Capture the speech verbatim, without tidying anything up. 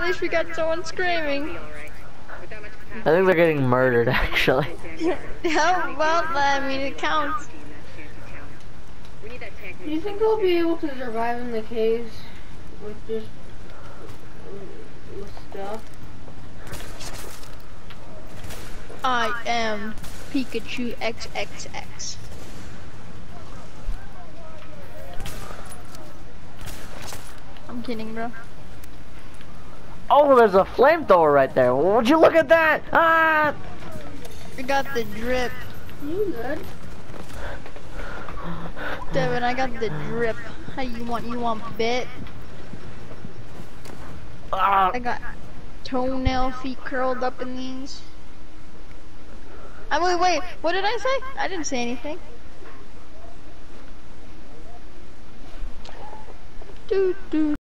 at least we got someone screaming. I think they're getting murdered, actually. Yeah, well, I mean, it counts. Do you think we'll be able to survive in the caves with just with stuff? I am Pikachu triple X. I'm kidding, bro. Oh, there's a flamethrower right there. Would you look at that? Ah! I got the drip. You good? Devin, I got the drip. How you want? You want bit? Ah! I got toenail feet curled up in these. I wait, wait. What did I say? I didn't say anything. Doo doo.